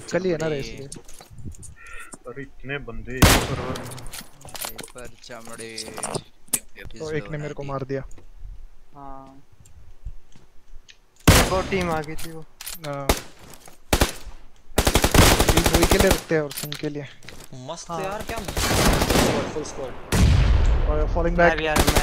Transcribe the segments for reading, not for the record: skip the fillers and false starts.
कल ही है ना रेस। अरे इतने बंदे पर चमड़े तो एक ने मेरे को मार दिया। हाँ वो टीम आ गई थी वो। वही के लिए रुकते हैं और सिंह के लिए मस्त यार क्या फुल स्क्वाड और फॉलिंग बैक यार मैं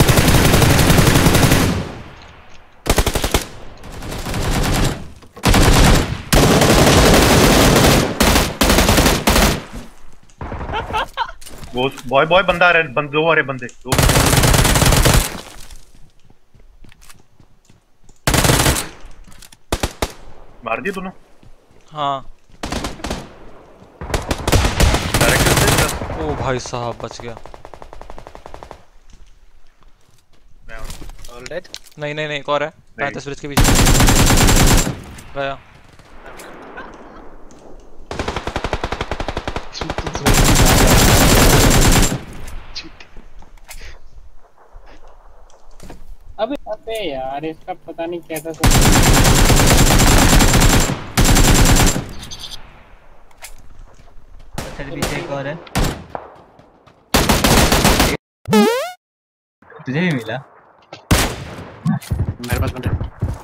वो बॉय बंदा आ रहा है दो आ रहे बंदे दो मार दिए दोनों। हाँ ओ भाई साहब बच गया। ऑल डेड नहीं नहीं नहीं एक और है 35 ब्रिज के पीछे गया। अबे यार इसका पता नहीं कैसा पीछे एक और है। तुझे भी मिला? मेरे पास बंदे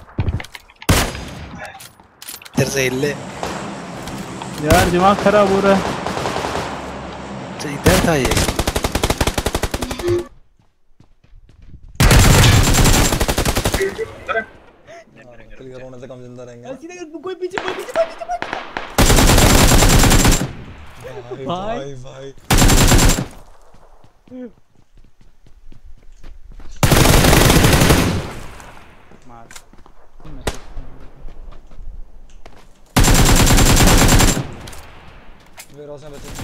तेरे से हिले यार दिमाग खराब हो रहा है। तो इधर था ये क्लियर होने से कम जिंदा रहेंगे। कोई पीछे भाई भाई मार वेयरहाउस में बचे।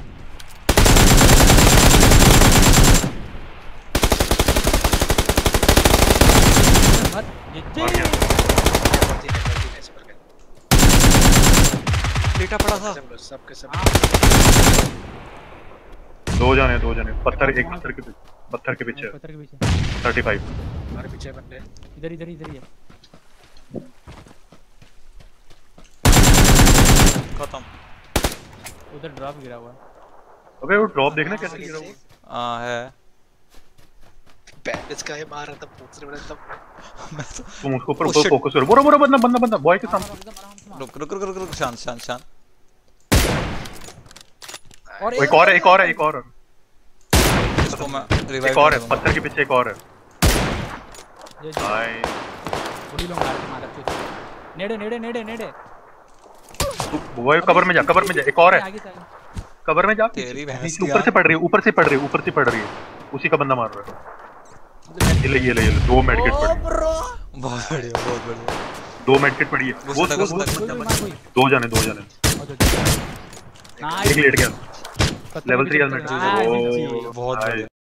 मत लेटा पड़ा था सबके सब दो जाने पत्थर एक पत्थर के पीछे 35 हमारे पीछे बंदे इधर ही है। खत्म। उधर ड्रॉप गिरा हुआ है। अबे वो ड्रॉप देखना कैसे गिरा हुआ हां है बैंडेज का है मार रहा था पूछने वाला तब तुम उसको ऊपर फोकस करो। बोरो बंदा बॉय के सामने। रुक शांत और एक और इसको मैं रिवाइव एक और है पत्थर के पीछे एक और है भाई बड़ी लोग मार के नेड़े बॉय कवर में जा एक और है कवर में जा। तेरी भैंस ऊपर से पड़ रही है उसी का बंदा मार रहा है। ये ले 2 मेडकिट पड़ी। बहुत बढ़िया 2 मेडकिट पड़ी है वो 2 जाने एक लेट गया लेवल 3 हेलमेट। बहुत बढ़िया।